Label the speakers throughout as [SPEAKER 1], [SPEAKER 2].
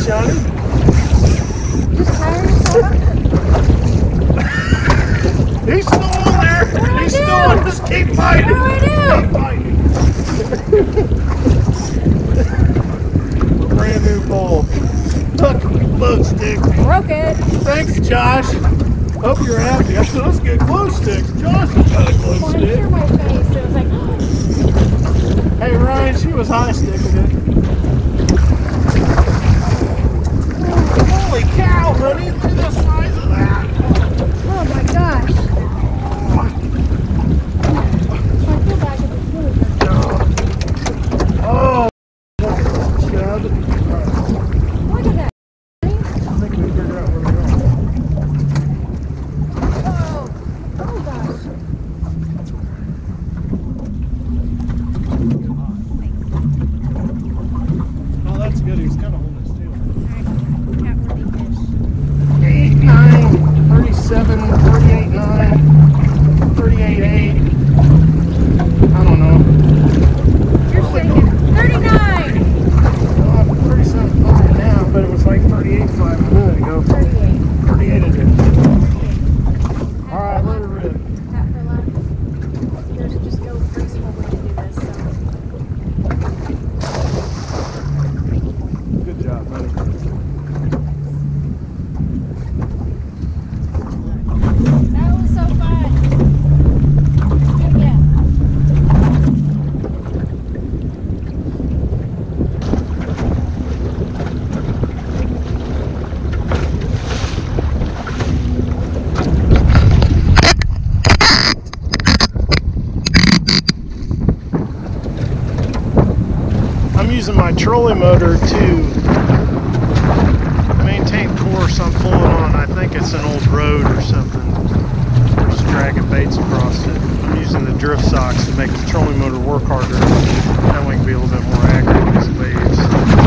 [SPEAKER 1] Johnny.
[SPEAKER 2] Just tire yourself.
[SPEAKER 1] He's still on there. He's still on. Just keep fighting.
[SPEAKER 2] What do I do?
[SPEAKER 1] Keep fighting. Brand new pole. Look, glow stick.
[SPEAKER 2] Broke it.
[SPEAKER 1] Thanks, Josh. Hope you're happy. I said, let's get glow sticks. Josh has got a glow
[SPEAKER 2] Well, I
[SPEAKER 1] stick.
[SPEAKER 2] hear my face. It was like,
[SPEAKER 1] Hey, Ryan, she was high sticking it. Holy cow, honey. Look at the size of that.
[SPEAKER 2] oh my gosh. I feel bad because it's really good.
[SPEAKER 1] Oh, Chad.
[SPEAKER 2] Look at that.
[SPEAKER 1] I think we figured out where we are.
[SPEAKER 2] Oh, oh gosh.
[SPEAKER 1] Oh, that's good. He's kind of holding his tail.
[SPEAKER 2] Cat-worthy fish.
[SPEAKER 1] 8, 9, 37, 38, 9, 38, 8. I don't know.
[SPEAKER 2] You're shaking. 39.
[SPEAKER 1] Well, I'm 37.5 now, but it was like 38.5 a minute ago.
[SPEAKER 2] 38.
[SPEAKER 1] 38 it is. All right, let her rip.
[SPEAKER 2] Cat for lunch. There's just no graceful way to do this. So.
[SPEAKER 1] Good job, buddy.
[SPEAKER 2] That was so fun. Yeah.
[SPEAKER 1] I'm using my trolling motor to maintain course I'm pulling on. I think it's an old road or something. I'm just dragging baits across it. I'm using the drift socks to make the trolling motor work harder. That way we can be a little bit more accurate with these waves.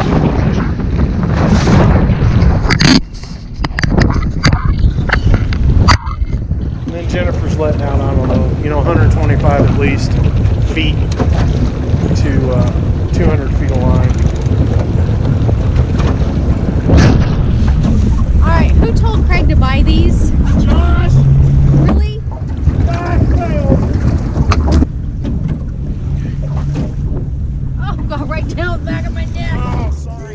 [SPEAKER 1] And then Jennifer's letting out, I don't know, 125 at least feet to 200 feet of line.
[SPEAKER 2] Alright, who told Craig to buy these?
[SPEAKER 1] Josh!
[SPEAKER 2] Really? Oh, got right down the back of my neck.
[SPEAKER 1] Oh, sorry.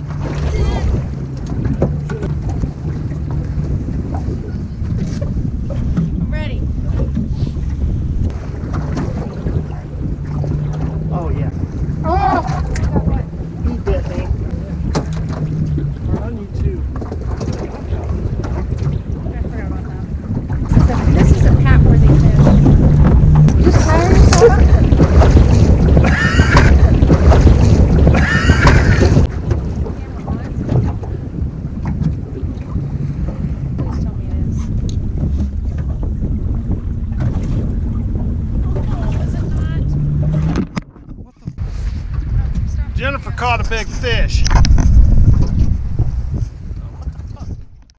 [SPEAKER 2] I'm ready.
[SPEAKER 1] Oh, yeah.
[SPEAKER 2] Oh!
[SPEAKER 1] He bit me. I need two.
[SPEAKER 2] I forgot about that. This is a cat-worthy fish. Just tire yourself. Please tell me it is. Oh, is it not?
[SPEAKER 1] Jennifer caught a big fish.